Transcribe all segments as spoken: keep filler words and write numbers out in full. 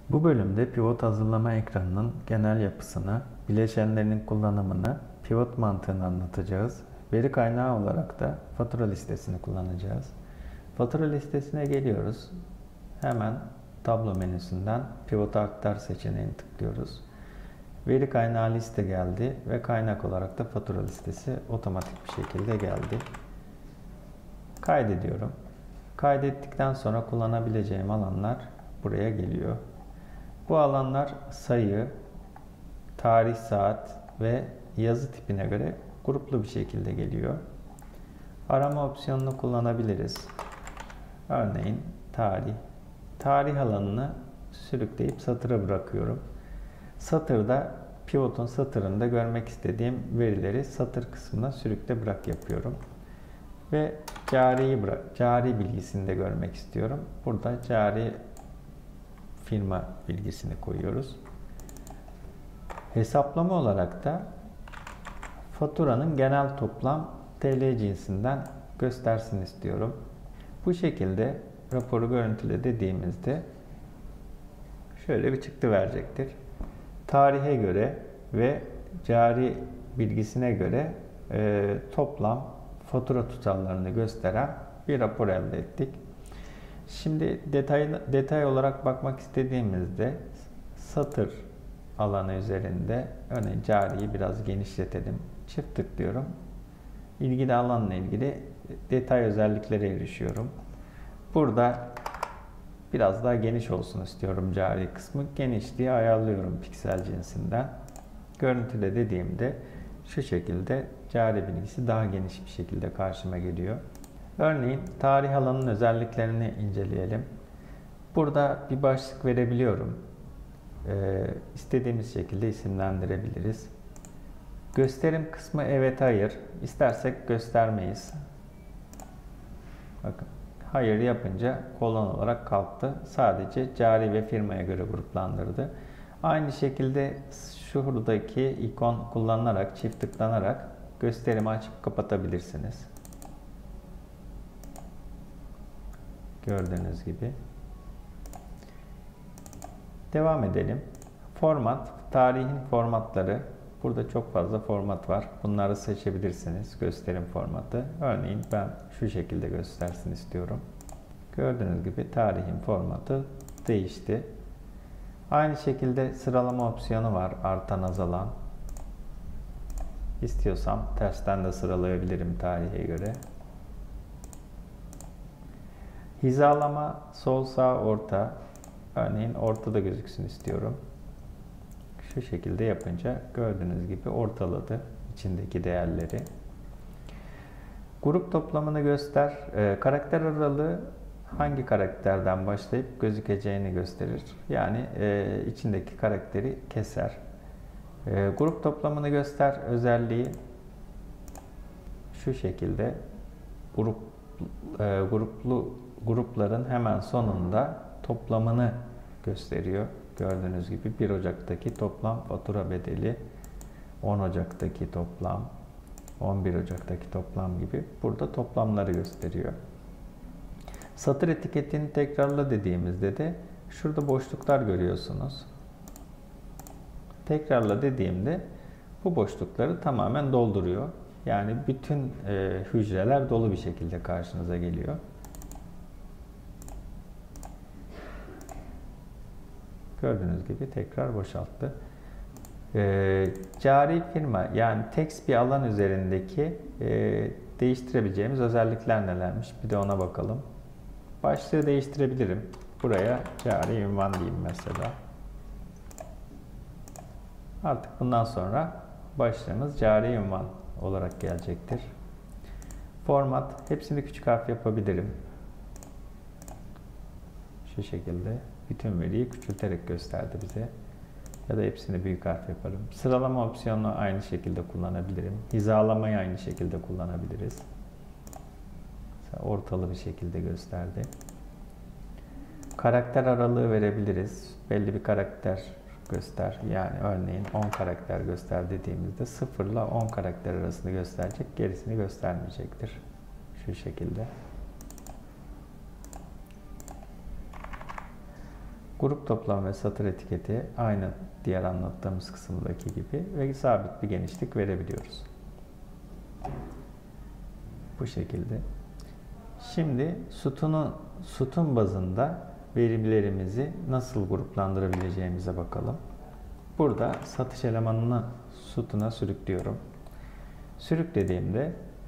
Bu bölümde pivot hazırlama ekranının genel yapısını, bileşenlerinin kullanımını, pivot mantığını anlatacağız. Veri kaynağı olarak da fatura listesini kullanacağız. Fatura listesine geliyoruz. Hemen tablo menüsünden pivota aktar seçeneğini tıklıyoruz. Veri kaynağı liste geldi ve kaynak olarak da fatura listesi otomatik bir şekilde geldi. Kaydediyorum. Kaydettikten sonra kullanabileceğim alanlar buraya geliyor. Bu alanlar sayı, tarih, saat ve yazı tipine göre gruplu bir şekilde geliyor. Arama opsiyonunu kullanabiliriz. Örneğin tarih. Tarih alanını sürükleyip satıra bırakıyorum. Satırda pivotun satırında görmek istediğim verileri satır kısmına sürükle bırak yapıyorum. Ve cariyi bırak, cari bilgisini de görmek istiyorum. Burada cari firma bilgisini koyuyoruz. Hesaplama olarak da faturanın genel toplam T L cinsinden göstersin istiyorum. Bu şekilde raporu görüntüle dediğimizde şöyle bir çıktı verecektir. Tarihe göre ve cari bilgisine göre e, toplam fatura tutarlarını gösteren bir rapor elde ettik. Şimdi detay, detay olarak bakmak istediğimizde satır alanı üzerinde örneğin cariyi biraz genişletelim. Çift tıklıyorum. İlgili alanla ilgili detay özelliklere erişiyorum. Burada biraz daha geniş olsun istiyorum cari kısmı. Genişliği ayarlıyorum piksel cinsinden. Görüntüle dediğimde şu şekilde cari bilgisi daha geniş bir şekilde karşıma geliyor. Örneğin tarih alanının özelliklerini inceleyelim. Burada bir başlık verebiliyorum. Ee, istediğimiz şekilde isimlendirebiliriz. Gösterim kısmı evet hayır. İstersek göstermeyiz. Bakın hayır yapınca kolon olarak kalktı. Sadece cari ve firmaya göre gruplandırdı. Aynı şekilde şuradaki ikon kullanılarak, çift tıklanarak gösterimi açıp kapatabilirsiniz. Gördüğünüz gibi. Devam edelim. Format, tarihin formatları. Burada çok fazla format var. Bunları seçebilirsiniz. Gösterim formatı. Örneğin ben şu şekilde göstersin istiyorum. Gördüğünüz gibi tarihin formatı değişti. Aynı şekilde sıralama opsiyonu var. Artan, azalan. İstiyorsam tersten de sıralayabilirim tarihe göre. Hizalama sol, sağ, orta. Örneğin ortada gözüksün istiyorum. Şu şekilde yapınca gördüğünüz gibi ortaladı içindeki değerleri. Grup toplamını göster. E, karakter aralığı hangi karakterden başlayıp gözükeceğini gösterir. Yani e, içindeki karakteri keser. E, grup toplamını göster özelliği şu şekilde grup e, gruplu grupların hemen sonunda toplamını gösteriyor. Gördüğünüz gibi bir Ocak'taki toplam fatura bedeli, on Ocak'taki toplam, on bir Ocak'taki toplam gibi burada toplamları gösteriyor. Satır etiketini tekrarla dediğimizde de şurada boşluklar görüyorsunuz. Tekrarla dediğimde bu boşlukları tamamen dolduruyor. Yani bütün e, hücreler dolu bir şekilde karşınıza geliyor. Gördüğünüz gibi tekrar boşalttı. E, cari firma yani text bir alan üzerindeki e, değiştirebileceğimiz özellikler nelermiş? Bir de ona bakalım. Başlığı değiştirebilirim. Buraya cari ünvan diyeyim mesela. Artık bundan sonra başlığımız cari ünvan olarak gelecektir. Format hepsini küçük harf yapabilirim. Şu şekilde. Bütün veriyi küçülterek gösterdi bize. Ya da hepsini büyük harf yaparım. Sıralama opsiyonunu aynı şekilde kullanabilirim. Hizalamayı aynı şekilde kullanabiliriz. Mesela ortalı bir şekilde gösterdi. Karakter aralığı verebiliriz. Belli bir karakter göster. Yani örneğin on karakter göster dediğimizde sıfır ile on karakter arasını gösterecek. Gerisini göstermeyecektir. Şu şekilde. Grup toplam ve satır etiketi aynı diğer anlattığımız kısımdaki gibi ve sabit bir genişlik verebiliyoruz. Bu şekilde. Şimdi sütunu, sütun bazında verilerimizi nasıl gruplandırabileceğimize bakalım. Burada satış elemanını sütuna sürüklüyorum. Sürüklediğimde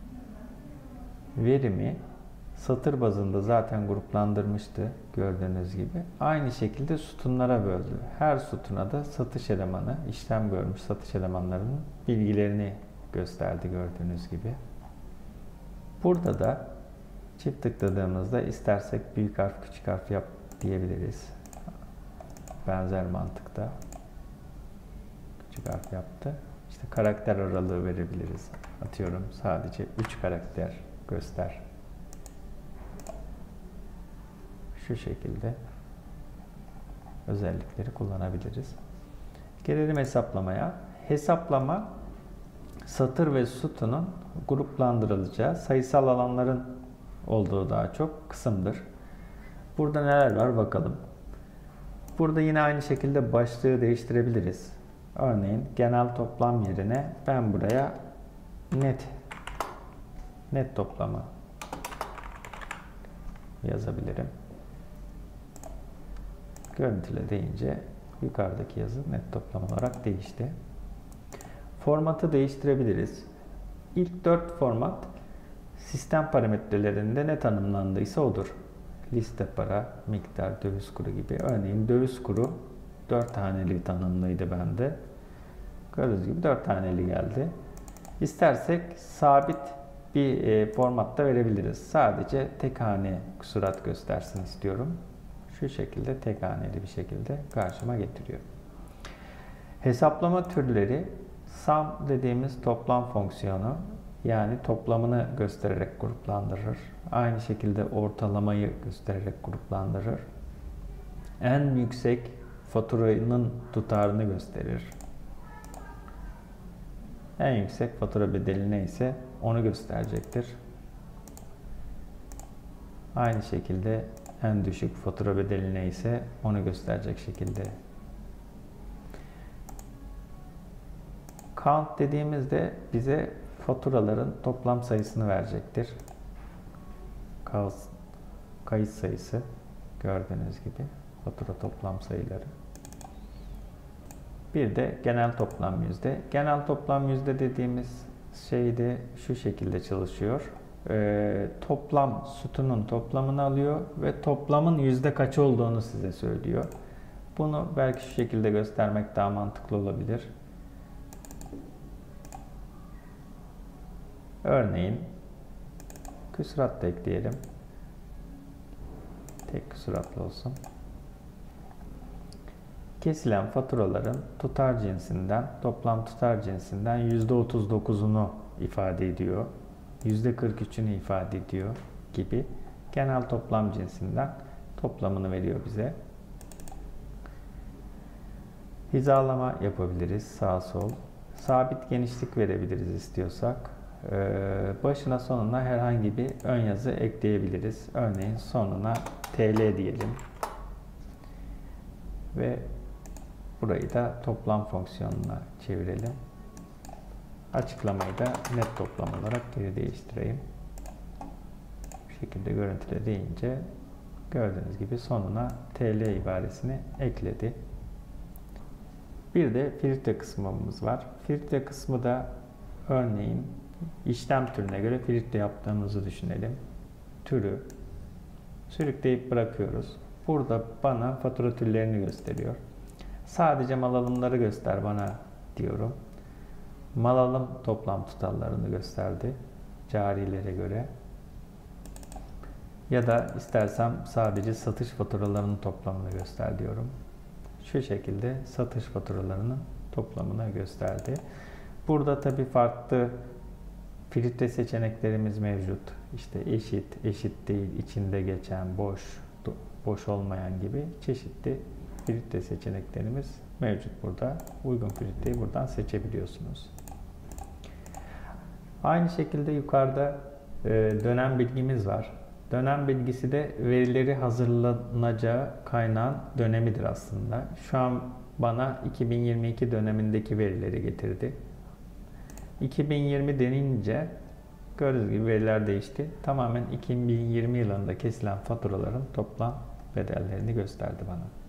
verimi satır bazında zaten gruplandırmıştı gördüğünüz gibi. Aynı şekilde sütunlara böldü. Her sütuna da satış elemanı, işlem görmüş satış elemanlarının bilgilerini gösterdi gördüğünüz gibi. Burada da çift tıkladığımızda istersek büyük harf küçük harf yap diyebiliriz. Benzer mantıkta küçük harf yaptı. İşte karakter aralığı verebiliriz. Atıyorum sadece üç karakter göster. Şu şekilde özellikleri kullanabiliriz. Gelelim hesaplamaya. Hesaplama satır ve sütunun gruplandırılacağı sayısal alanların olduğu daha çok kısımdır. Burada neler var bakalım. Burada yine aynı şekilde başlığı değiştirebiliriz. Örneğin genel toplam yerine ben buraya net net toplama yazabilirim. Görüntüle deyince yukarıdaki yazı net toplam olarak değişti. Formatı değiştirebiliriz. İlk dört format sistem parametrelerinde ne tanımlandıysa odur. Liste para, miktar, döviz kuru gibi. Örneğin döviz kuru dört taneli tanımlıydı bende. Gördüğünüz gibi dört taneli geldi. İstersek sabit bir e, formatta verebiliriz. Sadece tek hane küsurat göstersin istiyorum. Şu şekilde tek haneli bir şekilde karşıma getiriyor. Hesaplama türleri sum dediğimiz toplam fonksiyonu, yani toplamını göstererek gruplandırır. Aynı şekilde ortalamayı göstererek gruplandırır. En yüksek faturanın tutarını gösterir. En yüksek fatura bedeli neyse onu gösterecektir. Aynı şekilde en düşük fatura bedeli neyse onu gösterecek şekilde. Count dediğimizde bize faturaların toplam sayısını verecektir. Kayıt sayısı gördüğünüz gibi fatura toplam sayıları. Bir de genel toplam yüzde. Genel toplam yüzde dediğimiz şey de şu şekilde çalışıyor. Ee, toplam sütunun toplamını alıyor ve toplamın yüzde kaç olduğunu size söylüyor. Bunu belki şu şekilde göstermek daha mantıklı olabilir. Örneğin küsurat da ekleyelim. Tek küsuratlı olsun. Kesilen faturaların tutar cinsinden, toplam tutar cinsinden yüzde otuz dokuzunu ifade ediyor. yüzde kırk üçünü ifade ediyor gibi genel toplam cinsinden toplamını veriyor bize. Hizalama yapabiliriz sağ sol. Sabit genişlik verebiliriz istiyorsak. Başına sonuna herhangi bir ön yazı ekleyebiliriz. Örneğin sonuna T L diyelim. Ve burayı da toplam fonksiyonuna çevirelim. Açıklamayı da net toplam olarak geri değiştireyim. Bu şekilde görüntüle deyince gördüğünüz gibi sonuna T L ibaresini ekledi. Bir de filtre kısmımız var. Filtre kısmı da örneğin işlem türüne göre filtre yaptığımızı düşünelim. Türü sürükleyip bırakıyoruz. Burada bana fatura türlerini gösteriyor. Sadece mal alımları göster bana diyorum. Mal alım toplam tutarlarını gösterdi carilere göre. Ya da istersem sadece satış faturalarının toplamını göster diyorum. Şu şekilde satış faturalarının toplamını gösterdi. Burada tabii farklı filtre seçeneklerimiz mevcut. İşte eşit, eşit değil, içinde geçen, boş, boş olmayan gibi çeşitli filtre seçeneklerimiz mevcut burada. Uygun filtreyi buradan seçebiliyorsunuz. Aynı şekilde yukarıda dönem bilgimiz var. Dönem bilgisi de verileri hazırlanacağı kaynağın dönemidir aslında. Şu an bana iki bin yirmi iki dönemindeki verileri getirdi. iki bin yirmi denince gördüğünüz gibi veriler değişti. Tamamen iki bin yirmi yılında kesilen faturaların toplam bedellerini gösterdi bana.